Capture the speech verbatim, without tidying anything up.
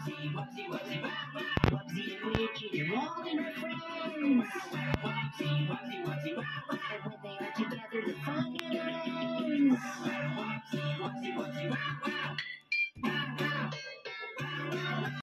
Wubbzy and Mickey, they're all in her friends. And when they are together, the fun never ends.